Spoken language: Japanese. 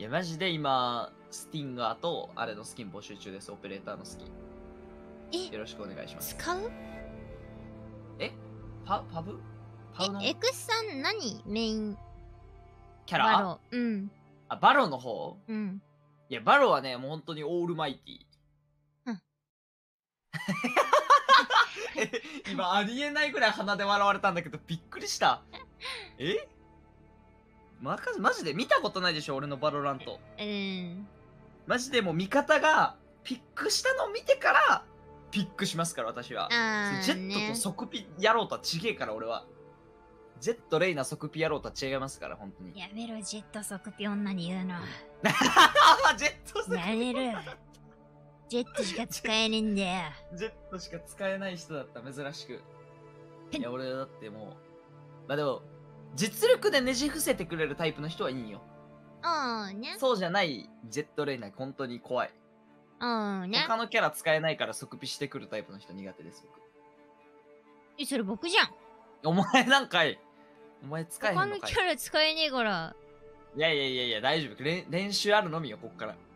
いや、マジで今、スティンガーとあれのスキン募集中です、オペレーターのスキン。 え、 よろしくお願いします。 使う？ パブのエクスさん何メインキャラ？ バロ。うん。 あ、バロの方？ うん。 いや、バロはね、もう本当にオールマイティ。 うん。 今、ありえないぐらい鼻で笑われたんだけど、びっくりした。マジで見たことないでしょ、俺のバロラント。マジでもう味方がピックしたのを見てからピックしますから、私は。ジェットと即ピやろうとは違えから、俺は。ジェット、レイナ、即ピやろうとは違いますから、本当に。 やめろ、ジェット即ピ女に言うの。 ジェット即ピやめる。ジェットしか使えねえんだよ。 ジェットしか使えない人だった、珍しく。いや、俺だってもう。まあでも、実力でねじ伏せてくれるタイプの人はいいんよ。 ね。 そうじゃないジェットレイナー、本当に怖い。 ね。 他のキャラ使えないから即ピしてくるタイプの人苦手です、僕。 それ僕じゃん。 お前なんかい。お前使えへんのかい。 他のキャラ使えねえから。 いや、大丈夫。練習あるのみよ、こっから。